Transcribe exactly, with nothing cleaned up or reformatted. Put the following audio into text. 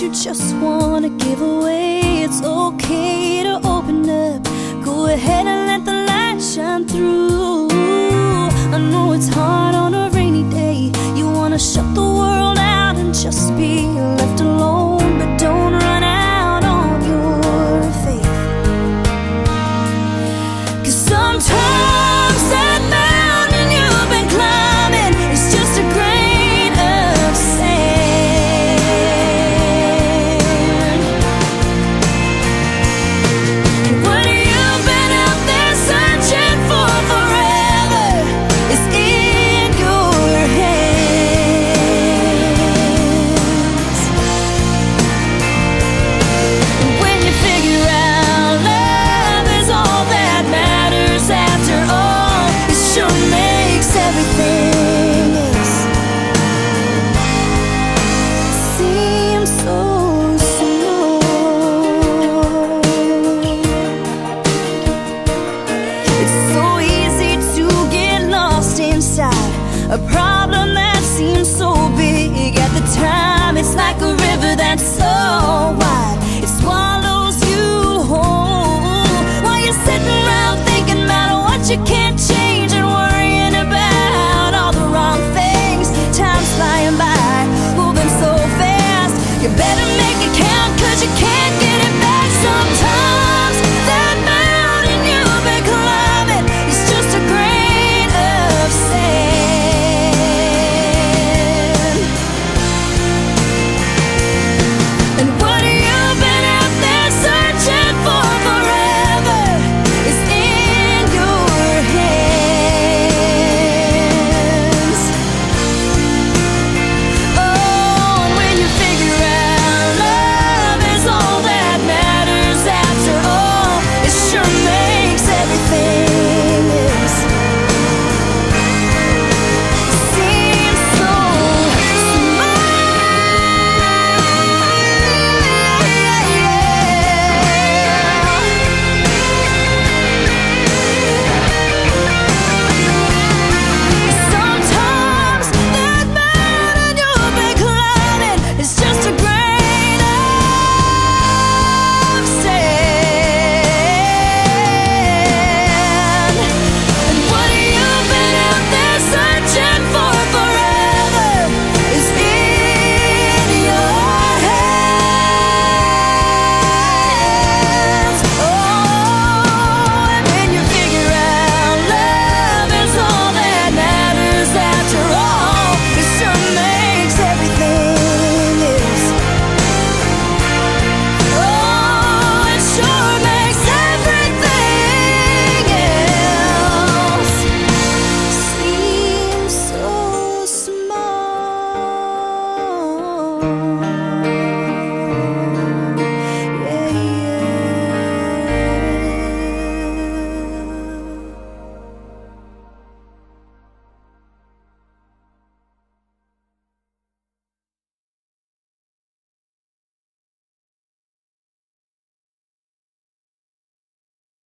you just wanna give away. It's okay to open up. Go ahead and let the light shine through. I know it's hard on a rainy day. You wanna shut the world out and just be left alone, but don't run out on your faith. 'Cause sometimes that mountain you've been climbing is just a grain of sand. And what you've been out there searching for forever is in your hands. And when you figure out love is all that matters after all, it sure makes everything else seem so small. It's so easy to get lost inside a problem that seems so big at the time. It's like a river that's so